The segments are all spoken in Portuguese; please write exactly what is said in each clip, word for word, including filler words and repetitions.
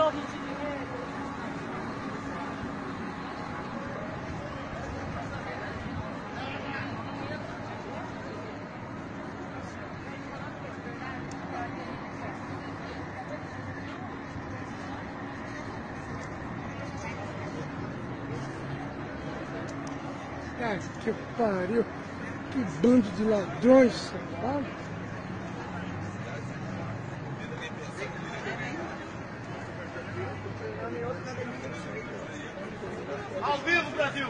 Ai, que pariu, que bando de ladrões, sabe? Ao vivo, Brasil!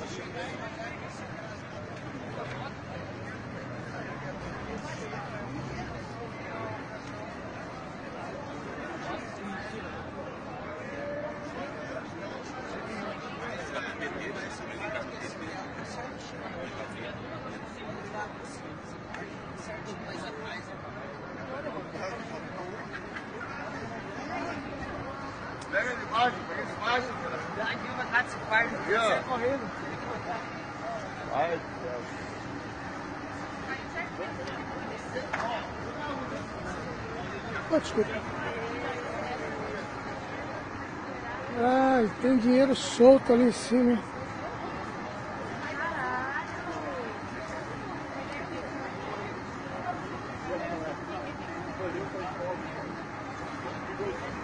Pega de baixo, pega de baixo. Aqui uma casa de quarto, você correndo. Vai, Oh, desculpa. Ai, tem dinheiro solto ali em cima. Caralho!